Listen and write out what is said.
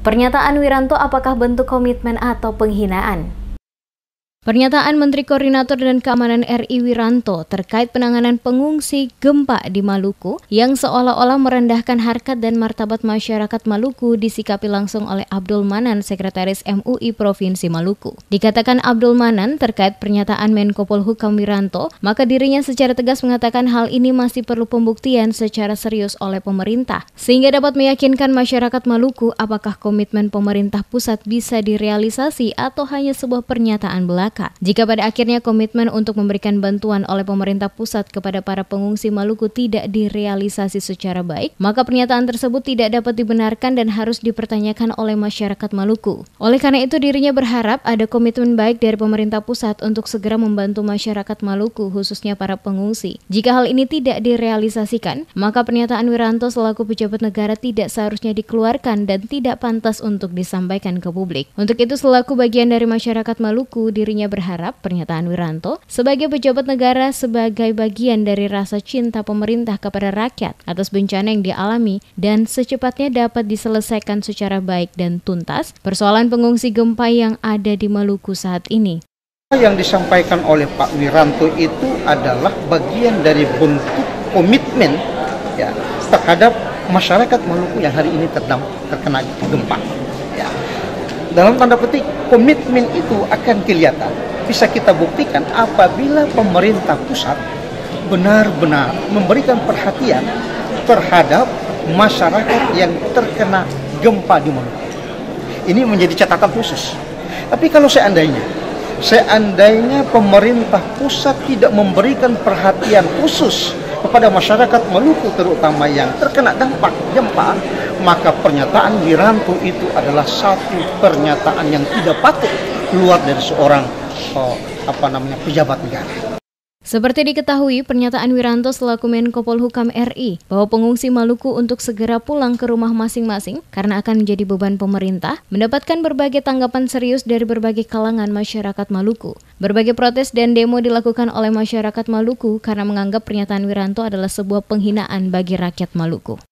Pernyataan Wiranto apakah bentuk komitmen atau penghinaan? Pernyataan Menteri Koordinator dan Keamanan RI Wiranto terkait penanganan pengungsi gempa di Maluku yang seolah-olah merendahkan harkat dan martabat masyarakat Maluku disikapi langsung oleh Abdul Manan, Sekretaris MUI Provinsi Maluku. Dikatakan Abdul Manan terkait pernyataan Menko Polhukam Wiranto, maka dirinya secara tegas mengatakan hal ini masih perlu pembuktian secara serius oleh pemerintah, sehingga dapat meyakinkan masyarakat Maluku apakah komitmen pemerintah pusat bisa direalisasi atau hanya sebuah pernyataan belaka. Jika pada akhirnya komitmen untuk memberikan bantuan oleh pemerintah pusat kepada para pengungsi Maluku tidak direalisasi secara baik, maka pernyataan tersebut tidak dapat dibenarkan dan harus dipertanyakan oleh masyarakat Maluku. Oleh karena itu dirinya berharap ada komitmen baik dari pemerintah pusat untuk segera membantu masyarakat Maluku, khususnya para pengungsi. Jika hal ini tidak direalisasikan, maka pernyataan Wiranto selaku pejabat negara tidak seharusnya dikeluarkan dan tidak pantas untuk disampaikan ke publik. Untuk itu selaku bagian dari masyarakat Maluku, dirinya berharap pernyataan Wiranto sebagai pejabat negara sebagai bagian dari rasa cinta pemerintah kepada rakyat atas bencana yang dialami dan secepatnya dapat diselesaikan secara baik dan tuntas persoalan pengungsi gempa yang ada di Maluku saat ini. Yang disampaikan oleh Pak Wiranto itu adalah bagian dari bentuk komitmen ya terhadap masyarakat Maluku yang hari ini terkena gempa. Ya. Dalam tanda petik, komitmen itu akan kelihatan. Bisa kita buktikan apabila pemerintah pusat benar-benar memberikan perhatian terhadap masyarakat yang terkena gempa di Maluku. Ini menjadi catatan khusus. Tapi kalau seandainya pemerintah pusat tidak memberikan perhatian khusus kepada masyarakat Maluku terutama yang terkena dampak gempa, maka pernyataan Wiranto itu adalah satu pernyataan yang tidak patut keluar dari seorang pejabat negara. Seperti diketahui, pernyataan Wiranto selaku Menko Polhukam RI bahwa pengungsi Maluku untuk segera pulang ke rumah masing-masing karena akan menjadi beban pemerintah, mendapatkan berbagai tanggapan serius dari berbagai kalangan masyarakat Maluku. Berbagai protes dan demo dilakukan oleh masyarakat Maluku karena menganggap pernyataan Wiranto adalah sebuah penghinaan bagi rakyat Maluku.